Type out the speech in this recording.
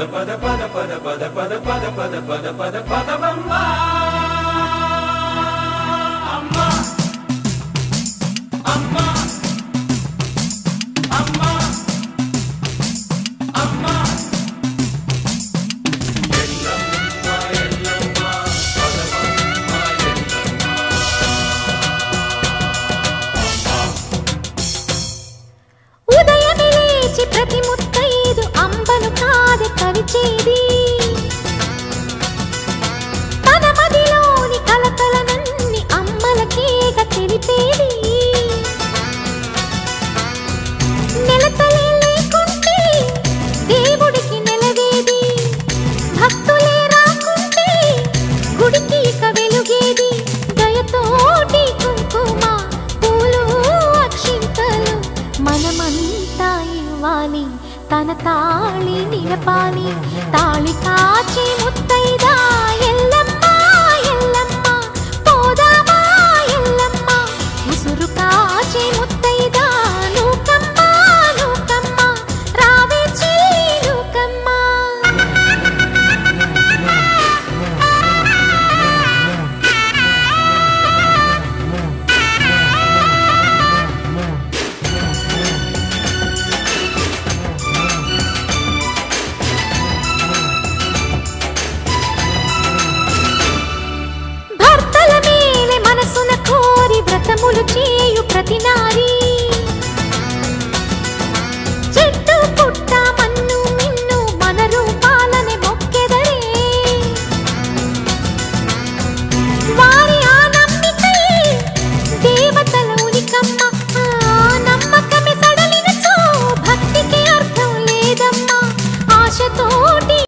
ప్రతి ముత్తైదు అంబను కాదే కవిచేది తన మదిలోని కలకలనన్ని అమ్మలకేగ తెలిపేది నెలతలే లేకుంటే దేవుడికి నెలవేది భక్తులే రాకుంటే గుడికి ఇక వెలుగేది దయతోటి కుంకుమ పూలు అక్షింతలు మనమంతా తన తాళి నిలపాలి తాళి కాచే ముత్తైదా ఎల్లమ్మ ఎల్లమ్మ పోదామా ఎల్లమ్మ ముసురు కాచే ముత్తైదా నూకమ్మ నూకమ్మ రావే చెల్లి నూకమ్మ వ్రతములు చేయు ప్రతి నారీ